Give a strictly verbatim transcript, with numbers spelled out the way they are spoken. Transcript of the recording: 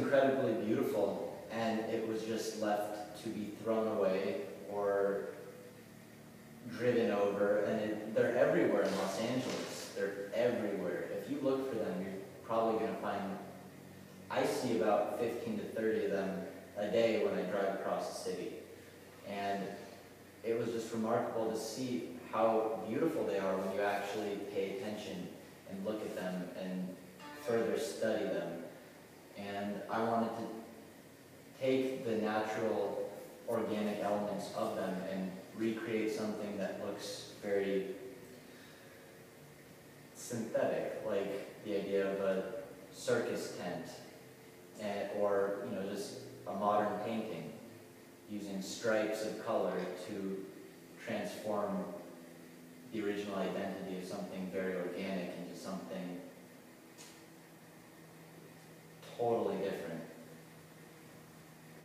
incredibly beautiful, and it was just left to be thrown away or driven over, and it, they're everywhere in Los Angeles. They're everywhere. If you look for them, you're probably going to find, I see about fifteen to thirty of them a day when I drive across the city. And it was just remarkable to see how beautiful they are when you actually pay attention and look at them and further study them. And I wanted to take the natural, organic elements of them and recreate something that looks very synthetic, like the idea of a circus tent, and, or you know, just a modern painting, using stripes of color to transform the original identity of something very organic into something totally different.